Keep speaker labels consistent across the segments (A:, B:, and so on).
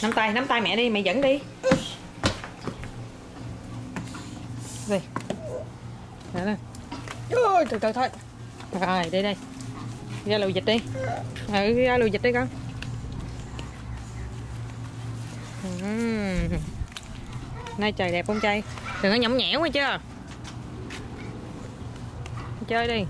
A: Nắm tay mẹ đi, mẹ dẫn đi. Đi. Đó nè. Ôi, từ từ thôi. Rồi, đi đây. Ra lùi dịch đi. Ra lùi dịch đi con. Nay trời đẹp không Chay? Đừng có nhõng nhẽo nghe chưa? Chơi đi.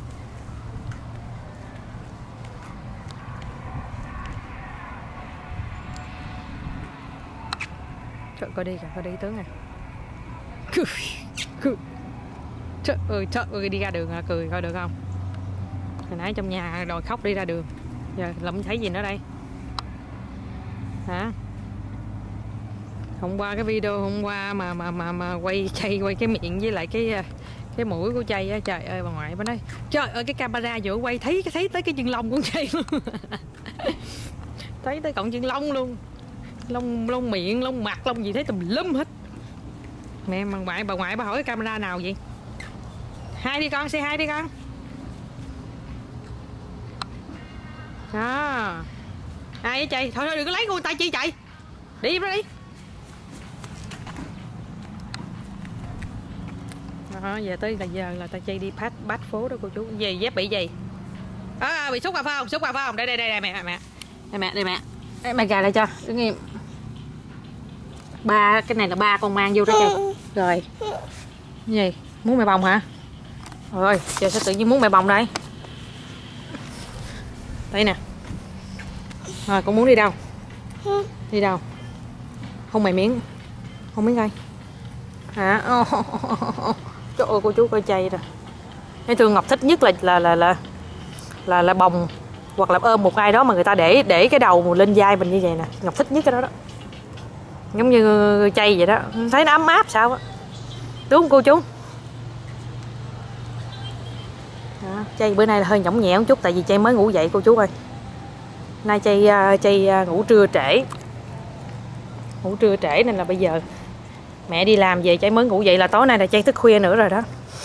A: Trời, coi đi tướng nè. Trời ơi, đi ra đường là cười coi được không? Hồi nãy trong nhà đòi khóc đi ra đường. Giờ lụm thấy gì nữa đây? Hả? Hôm qua cái video hôm qua mà quay cái miệng với lại cái mũi của Chay á, trời ơi bà ngoại bà nói trời ơi cái camera vừa quay thấy tới cái chân lông của Chay luôn. Thấy tới cọng chân lông luôn, lông miệng, lông mặt, lông gì thấy tùm lum hết. Mẹ bà ngoại bà hỏi cái camera nào vậy? Hai đi con, xe hai đi con. Đó. Ai với Chay? Thôi đừng có lấy tay chi chạy. Đi đi. Đó, giờ tới là giờ là ta Chay đi bắt phố đó cô chú. Về dép bị gì? Bị xúc vào phải không? Xúc vào phải không? Đây mẹ. Đây mẹ. Mẹ gà lại cho. Đứng im. Cái này là ba con mang vô đó Chay. Rồi. Cái gì? Muốn mẹ bồng hả? Rồi, giờ sao tự nhiên muốn mẹ bồng đây? Đây nè. Rồi, con muốn đi đâu? Đi đâu? Không mày miếng. Không miếng coi. Hả? Trời ơi cô chú coi Chay rồi. Thấy Thương Ngọc thích nhất là bồng hoặc là ôm một ai đó mà người ta để cái đầu lên vai mình như vậy nè. Ngọc thích nhất cái đó đó. Giống như Chay vậy đó. Thấy nó ấm áp sao á. Đúng không cô chú? Đó, Chay bữa nay là hơi nhõng nhẽo một chút tại vì Chay mới ngủ dậy cô chú ơi. Nay Chay ngủ trưa trễ. Ngủ trưa trễ nên là bây giờ mẹ đi làm về Chay mới ngủ dậy là tối nay là Chay thức khuya nữa rồi đó.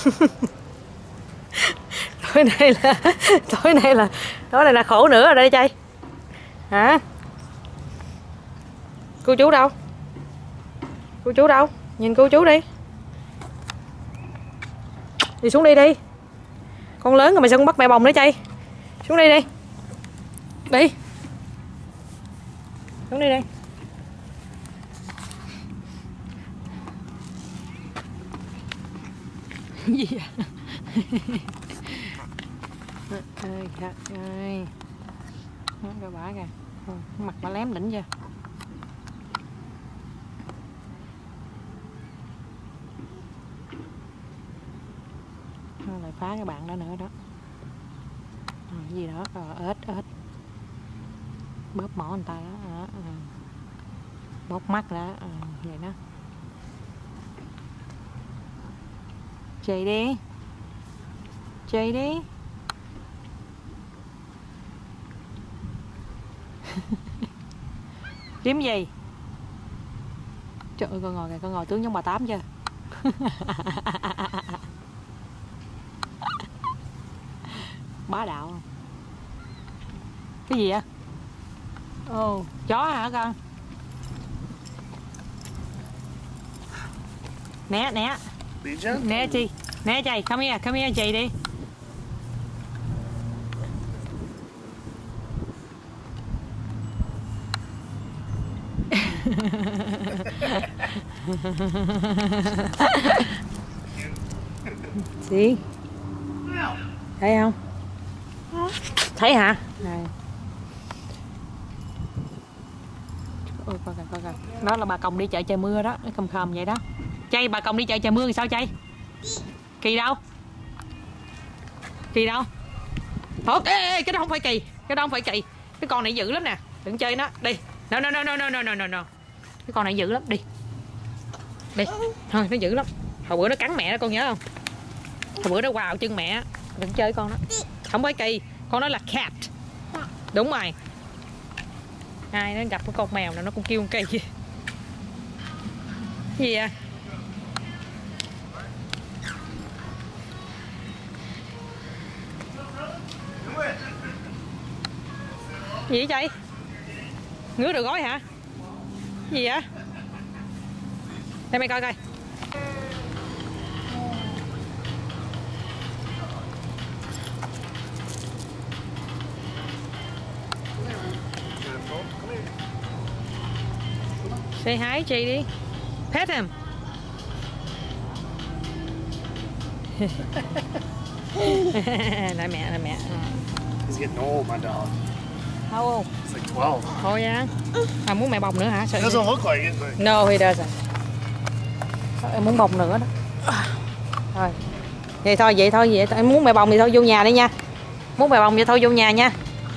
A: tối nay là khổ nữa rồi đây Chay. Hả? Cô chú đâu? Cô chú đâu? Nhìn cô chú đi. Đi xuống đi đi. Con lớn rồi mà sao con bắt mẹ bồng nữa Chay? Xuống đi đi. Đi. Xuống đi đi. Gì vậy? Ơi trời ơi. Coi bả kìa. Mặt bà lém đỉnh chưa? Lại phá cái bạn đó nữa đó. Gì đó, ếch. Bóp mỏ người ta đó. Bóp mắt đó. Vậy đó. Chạy đi. Kiếm gì? Trời ơi con ngồi tướng giống bà Tám chưa? Bá đạo không? Cái gì vậy? Ồ, chó hả con? Né chi? Né Chay, come here Chay đi. Gì? Thấy không? Thấy hả? Này. Ôi coi kìa. Đó là bà Còng đi chợ trời mưa đó, nó khom vậy đó. Chay, bà Còng đi chợ trời mưa thì sao Chay? Kỳ đâu? Thôi, ê, cái đó không phải kỳ. Cái con này dữ lắm nè. Đừng chơi nó, đi. No. Cái con này dữ lắm, đi. Thôi, nó dữ lắm. Hồi bữa nó cắn mẹ đó con nhớ không? Hồi bữa nó quào chân mẹ. Đừng chơi con đó. Không phải kỳ, con đó là cat. Đúng rồi. Ai nó gặp cái con mèo nào nó cũng kêu con kỳ. Gì vậy? Gì vậy Chay? Ngứa đầu gối hả? Gì vậy? Đây mày coi coi. Say hi chị đi. Pet him. Lại mẹ, lại mẹ.
B: He's getting old, my dog.
A: How old?
B: He's like 12.
A: Thôi nha. À, muốn mẹ bồng nữa hả? Sợ
B: He doesn't look like it, but...
A: No, he doesn't. Em muốn bồng nữa đó. Thôi. Vậy thôi, vậy thôi, vậy thôi. Em muốn mẹ bồng thì thôi vô nhà đi nha. Muốn mẹ bồng vậy thôi vô nhà nha.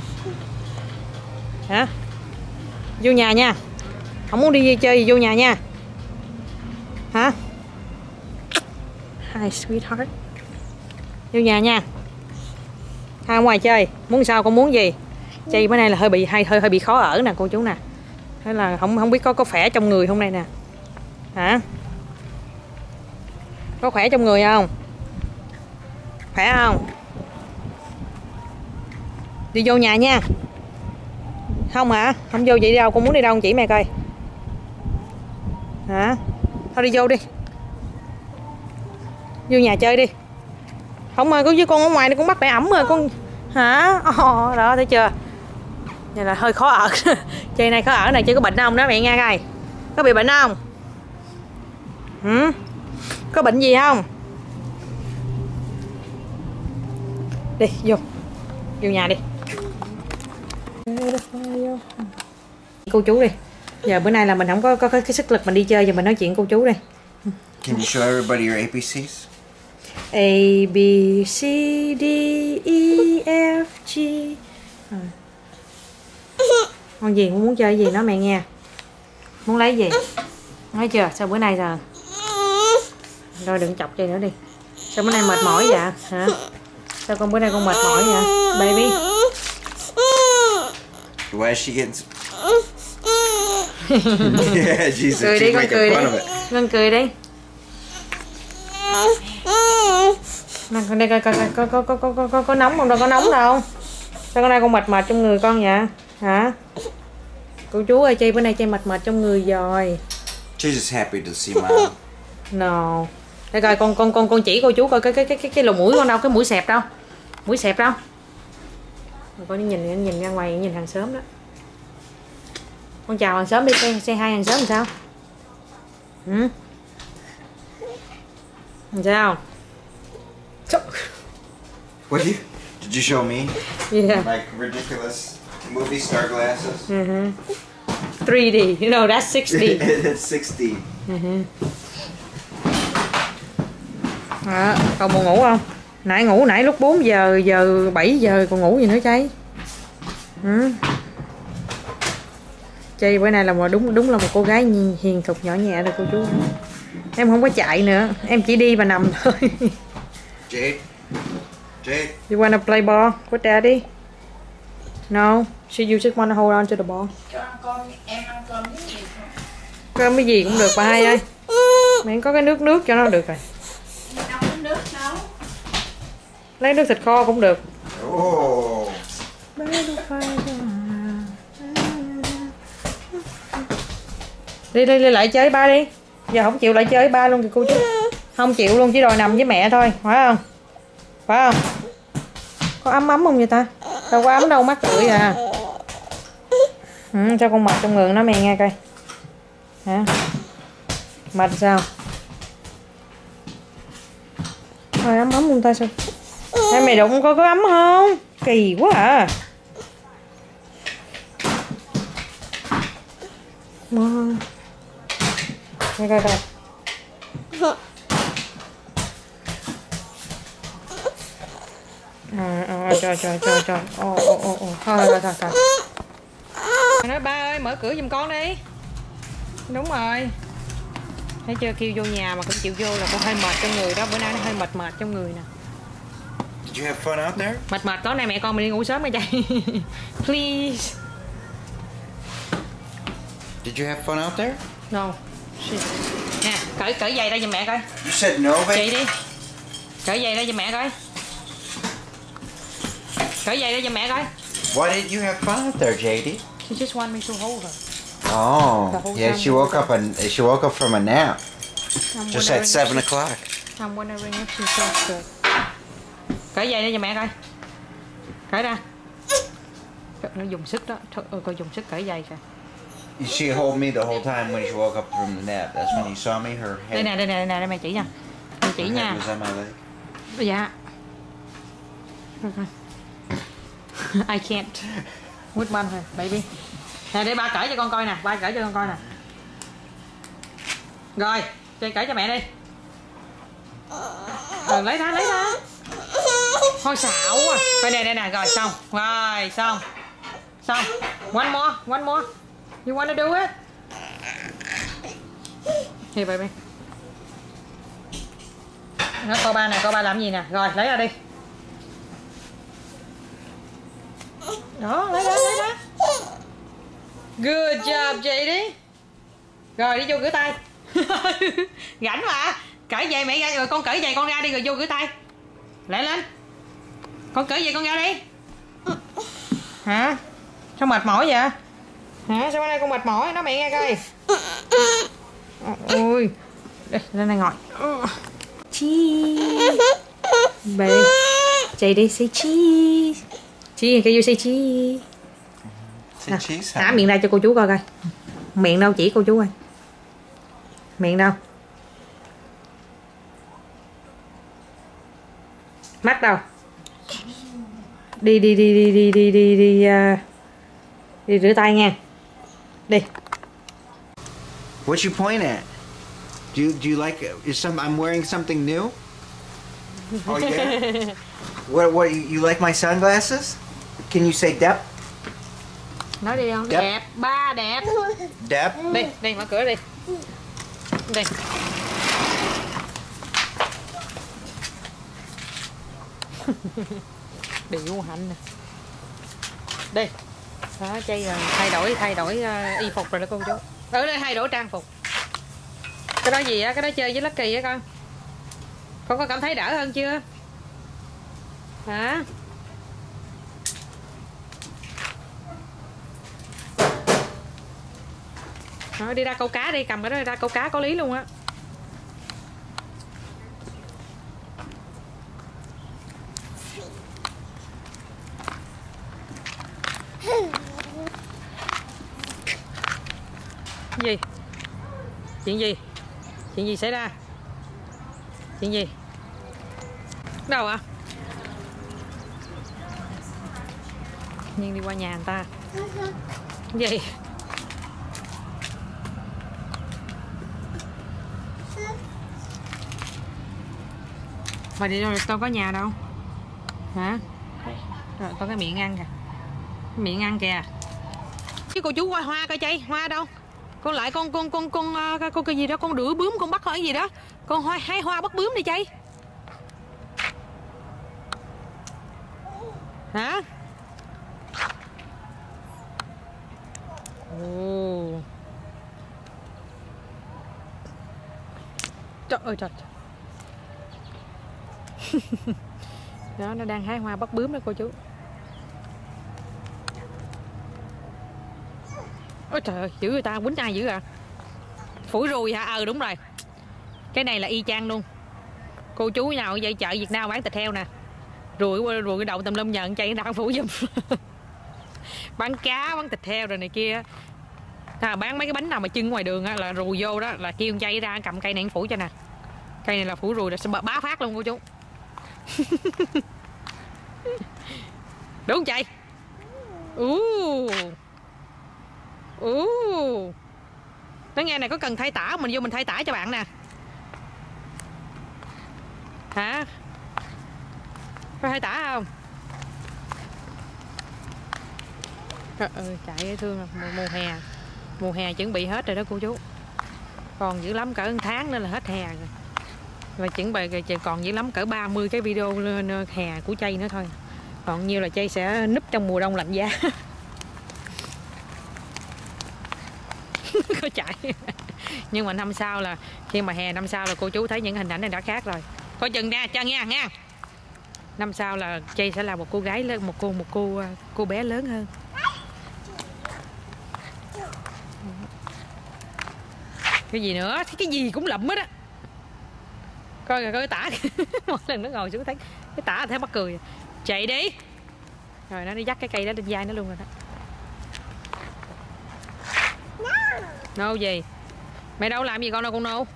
A: Hả? Vô nhà nha. Không muốn đi chơi gì vô nhà nha. Hả? Hi sweetheart. Vô nhà nha. Ra ngoài chơi. Muốn sao con muốn gì? Chay bữa nay là hơi bị khó ở nè cô chú nè. Thế là không biết có khỏe trong người không đây nè. Hả? Có khỏe trong người không? Khỏe không? Đi vô nhà nha. Không hả? Không vô vậy đi đâu? Con muốn đi đâu con chỉ mẹ coi. Hả? Thôi đi vô đi. Vô nhà chơi đi. Không mà cứ với con ở ngoài đi con bắt mẹ ẩm rồi con. Hả? Đó thấy chưa? Vậy là hơi khó ở. Chơi này khó ở này, chơi có bệnh không đó mẹ nghe coi. Có bị bệnh không? Có bệnh gì không? Đi vô. Vô nhà đi. Cô chú đi. Giờ bữa nay là mình không có cái sức lực mình đi chơi, giờ mình nói chuyện cô chú đi.
C: Can you show everybody your ABCs?
A: A B C D E F G. Con gì cũng muốn chơi gì nói mẹ nghe. Muốn lấy gì? Nói chưa? Sao bữa nay rồi? Rồi đừng chọc chơi nữa đi. Sao bữa nay mệt mỏi vậy? Hả? Sao con bữa nay con mệt mỏi vậy? Baby.
C: Why is she getting... Yeah, Jesus,
A: Cười đi
C: she's
A: con,
C: making
A: cười đi.
C: fun of it.
A: Con cười đi. Con đây coi có nóng không? Đâu có nóng đâu. Sao con nay con mệt trong người con vậy? Hả? Cô chú ơi, Chay bữa nay Chay mệt trong người rồi.
C: She's just happy to see Mom.
A: No. Đây coi con chỉ cô chú coi cái lỗ mũi con đâu, cái mũi xẹp đâu? Mũi xẹp đâu? Con nhìn ra ngoài nhìn hàng xóm đó. Con chào hàng xóm đi, say hi hàng xóm làm sao? Làm sao?
C: What did you show me?
A: Yeah.
C: Like ridiculous movie star glasses?
A: 3D, you know that's 6D.
C: It's 6D.
A: Còn buồn ngủ không? Nãy lúc 4 giờ 7 giờ còn ngủ gì nữa Chay? Chay bữa nay là đúng là một cô gái hiền thục nhỏ nhẹ rồi cô chú. Em không có chạy nữa, em chỉ đi và nằm thôi.
C: Jade?
A: You wanna play ball with daddy? No, you just wanna hold on to the ball.
D: Em ăn cơm với gì không?
A: Cơm cái gì cũng được bà hai ơi. Miễn có cái nước cho nó được rồi.
D: Đâu có nước đâu.
A: Lấy nước thịt kho cũng được.
C: Oh.
A: Đi lại chơi với ba đi. Giờ không chịu lại chơi với ba luôn kìa cô chú. Không chịu luôn, chỉ đòi nằm với mẹ thôi, phải không? Phải không? Có ấm không vậy ta? Đâu có ấm đâu, mắc rưỡi à. Sao con mệt trong người nó mẹ nghe coi. Hả? Mệt sao? Thôi ấm luôn ta sao? Em mày đụng coi có ấm không? Kỳ quá à. Nghe coi coi. Trời. Thôi. Nói ba ơi mở cửa giùm con đi. Đúng rồi. Thấy chưa, kêu vô nhà mà không chịu vô là con hơi mệt trong người đó. Bữa nay nó hơi mệt trong người nè.
C: Did you have fun out there?
A: Mệt tối nay mẹ con mình đi ngủ sớm rồi Chay. Please.
C: Did you have fun out there?
A: No. Nè, cởi giày ra giùm mẹ coi.
C: You said no, babe?
A: Chị đi. Cởi giày ra giùm mẹ coi. Cởi giày ra giùm mẹ coi.
C: Why did you have fun out there, JD?
A: She just want me to hold her.
C: Oh,
A: The whole
C: yeah.
A: time
C: She woke up from a nap
A: I'm
C: just at 7 o'clock.
A: I'm wondering if she feels good. Cởi dây đi cho mẹ coi. Cởi ra. Trời, nó dùng sức đó. Trời ơi, coi dùng sức cởi dây kìa.
C: She hold me the whole time when she woke up from the nap. That's when you saw me. Her
A: Đây
C: head,
A: nè, đây mẹ chỉ nha. Mẹ chỉ
C: her
A: nha.
C: head was on my leg.
A: Dạ. I can't. Which one hả, baby? Nè, để ba cởi cho con coi nè, ba cởi cho con coi nè. Rồi, chơi cởi cho mẹ đi. Lấy ra. Thôi xạo quá. Đây nè, rồi xong. Rồi, xong. One more. You wanna do it? Here baby. Nó coi ba nè, coi ba làm gì nè. Rồi, lấy ra đi. Đó, lấy ra. Good job JD. Rồi đi vô rửa tay. Rảnh mà. Cởi giày mẹ ra rồi, con cởi giày con ra đi rồi vô rửa tay. Lại lên. Con cởi giày con ra đi. Hả? Sao mệt mỏi vậy? Hả? Sao bữa nay con mệt mỏi? Nói mẹ nghe coi. Ôi. Đây, lên đây ngồi. Cheese. Baby. JD say cheese. Cheese, can you say cheese?
C: Say cheese.
A: Há miệng ra cho cô chú coi coi. Miệng đâu chỉ cô chú coi. Miệng đâu? Mắt đâu? Đi rửa tay nha. Đi.
C: What you point at? Do you like? I'm wearing something new? Oh yeah. What you like my sunglasses? Can you say dep?
A: Nói đi không?
C: Đẹp.
A: Đẹp, ba đẹp.
C: Dep.
A: Đi mở cửa đi. Đi. Điệu hạnh nè. Đi. Đó, chay rồi, thay đổi y phục rồi đó cô chú. Ở đây thay đổi trang phục. Cái đó gì á, cái đó chơi với Lucky á con. Con có cảm thấy đỡ hơn chưa? Hả? Rồi, đi ra câu cá đi, cầm cái đó đi ra câu cá có lý luôn á. Gì? Chuyện gì xảy ra? Chuyện gì? Đâu ạ? Nhiên đi qua nhà người ta. Gì? Mày đi đâu được, đâu có nhà đâu. Hả? Rồi, có cái miệng ăn kìa. Cái miệng ăn kìa. Chứ cô chú coi hoa coi chay, hoa đâu? Con lại con cái gì đó, con đuổi bướm, con bắt hỏi gì đó. Con hái hoa bắt bướm đi chay. Hả? Ồ. Trời ơi trời. Đó, nó đang hái hoa bắt bướm đó cô chú. Ôi trời ơi, giữ người ta quýnh ai dữ à? Phủi ruồi hả? Đúng rồi. Cái này là y chang luôn. Cô chú nào vậy chợ Việt Nam bán thịt heo nè. Ruồi cái đậu tùm lum nhận chay đang phủ giùm. Bán cá, bán thịt heo rồi này kia. Bán mấy cái bánh nào mà trưng ngoài đường á, là ruồi vô đó là kêu chay ra cầm cây này phủ cho nè. Cây này là phủ ruồi là sẽ bá phát luôn cô chú. Đúng không chay? Nói nghe này, có cần thay tả mình vô mình thay tả cho bạn nè. Hả? Có thay tả không? Trời ơi, chạy thương mùa hè chuẩn bị hết rồi đó cô chú. Còn dữ lắm cỡ 1 tháng nữa là hết hè rồi. Và chuẩn bị còn dữ lắm cỡ 30 cái video lên hè của chay nữa thôi. Còn nhiều là chay sẽ núp trong mùa đông lạnh giá. Có chạy. Nhưng mà năm sau là khi mà hè năm sau là cô chú thấy những hình ảnh này đã khác rồi. Coi chừng ra cho nha. Năm sau là chay sẽ là một cô gái lớn, một cô bé lớn hơn. Cái gì nữa, cái gì cũng lụm hết á. Coi kìa, coi cái tả mỗi lần nó ngồi xuống thấy cái tả thấy mắc cười. Chạy đi. Rồi nó đi dắt cái cây đó lên vai nó luôn rồi đó. Nô gì? Mày đâu làm gì con đâu con nô?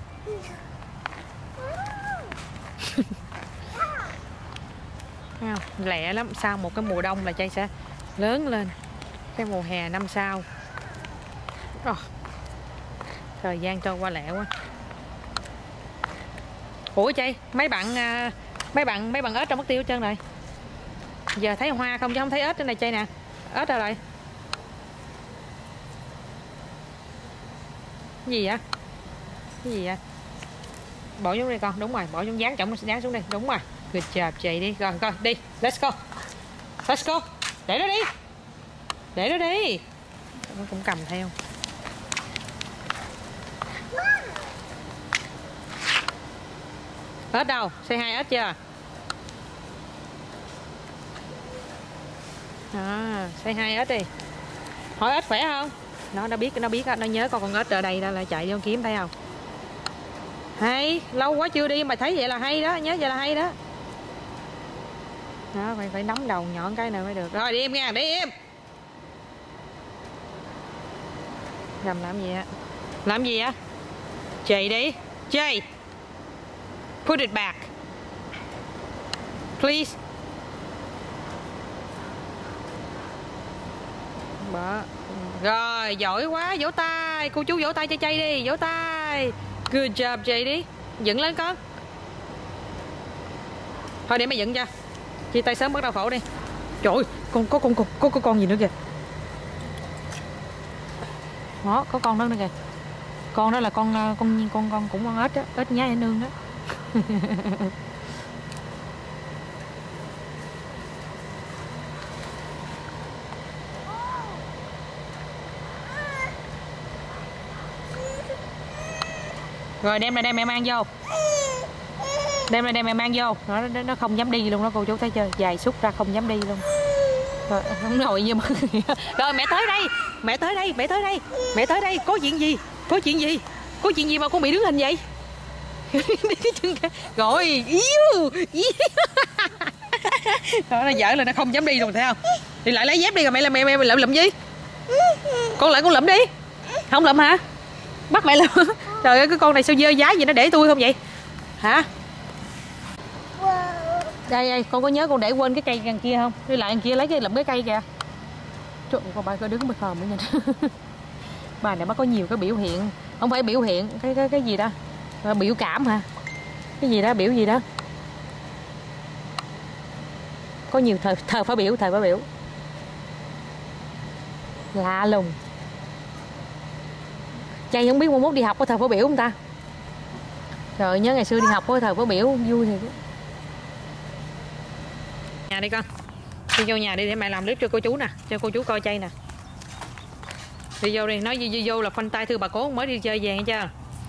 A: Thấy không? Lẹ lắm. Sau một cái mùa đông là Chay sẽ lớn lên. Cái mùa hè năm sau. Thời gian trôi qua lẹ quá. Ủa Chay, mấy bạn ếch trong mất tiêu hết trơn rồi. Giờ thấy hoa không chứ không thấy ếch trên này Chay nè. Ếch đâu rồi? Cái gì vậy? Cái gì vậy? Bỏ xuống đây con, đúng rồi, bỏ xuống dán xuống đây, đúng rồi. Good job Chay đi, rồi coi đi, let's go. Let's go. Để nó đi. Để nó đi. Nó cũng cầm theo. Ếch đâu? Say hi ếch chưa? Say hi ếch đi. Hỏi ếch khỏe không? Nó biết, nó nhớ con ếch ở đây đó là chạy vô kiếm thấy không? Hay, lâu quá chưa đi mà thấy vậy là hay đó, nhớ vậy là hay đó. Đó, phải nắm đầu nhọn cái nào mới được. Rồi đi im nha, đi im. Làm gì á? Làm gì á? Chạy đi. Chay. Put it back. Please. Đó. Rồi, giỏi quá, vỗ tay. Cô chú vỗ tay cho Chay đi, vỗ tay. Good job Chay đi. Dựng lên con. Thôi để mày dựng cho. Chia tay sớm bắt đầu phẫu đi. Trời ơi, có con gì nữa kìa. Đó, có con đó nữa kìa. Con đó là con cũng con ếch á, ếch nhái nương đó. Rồi đem lại đây mẹ mang vô. Đem lại đây mẹ mang vô. Nó không dám đi luôn đó cô chú thấy chưa? Dài xúc ra không dám đi luôn. Rồi, không ngồi như mà. Rồi mẹ tới đây. Mẹ tới đây, mẹ tới đây. Mẹ tới đây, có chuyện gì? Có chuyện gì? Có chuyện gì mà con bị đứng hình vậy? Rồi, yếu. Đó, nó giỡn là nó không dám đi luôn thấy không? Đi lại lấy dép đi rồi mẹ lụm gì? Con lại con lụm đi. Không lụm hả? Bắt mẹ lụm. Trời ơi cái con này sao dơ dái gì nó để tôi không vậy? Hả? Đây con có nhớ con để quên cái cây đằng kia không? Đi lại đằng kia lấy cái lụm cái cây kìa. Trời ơi, con bà cứ đứng bật khòm nữa nhìn. Bà này bà có nhiều cái biểu hiện, không phải biểu hiện cái gì đó, biểu cảm hả? Cái gì đó, biểu gì đó. Có nhiều thời phát biểu. Lạ lùng. Chay không biết mai mốt đi học có thời phát biểu không ta? Trời nhớ ngày xưa đi học có thời phát biểu vui thiệt. Nhà đi con. Đi vô nhà đi để mẹ làm clip cho cô chú nè, cho cô chú coi Chay nè. Đi vô đi, nói đi vô là khoanh tay thưa bà cố mới đi chơi về nghe chưa?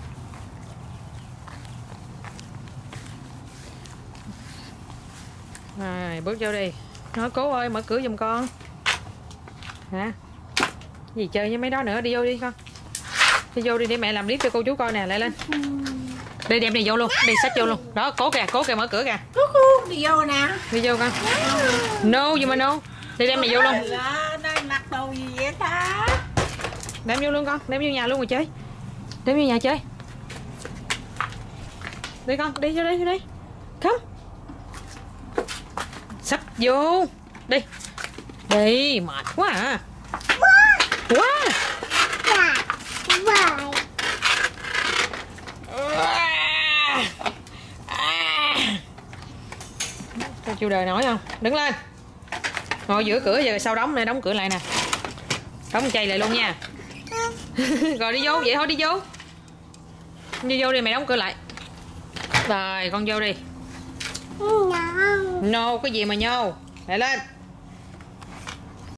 A: Rồi, bước vô đi. Nói cố ơi mở cửa giùm con. Hả? Gì chơi với mấy đó nữa, đi vô đi con. Đi vô đi để mẹ làm clip cho cô chú coi nè, lại lên. Đi đem này vô luôn, đi xách vô luôn. Đó, cố kìa mở cửa kìa.
D: Đi vô nè.
A: Đi vô con. No gì mà no. Đi đem này vô luôn.
D: Đang mặc đồ gì vậy ta?
A: Đem vô luôn con, đem vô nhà luôn rồi chơi. Đem vô nhà chơi. Đi con, đi vô đi. Come. Sắp vô. Đi. Đi, mệt quá à. Quá. Sao chịu đời nổi không? Đứng lên. Ngồi giữa cửa giờ sao đóng, này đóng cửa lại nè. Đóng Chay lại luôn nha. Rồi đi vô, vậy thôi đi vô. Đi vô đi, mẹ đóng cửa lại. Rồi con vô đi. No, cái gì mà no. Lại lên.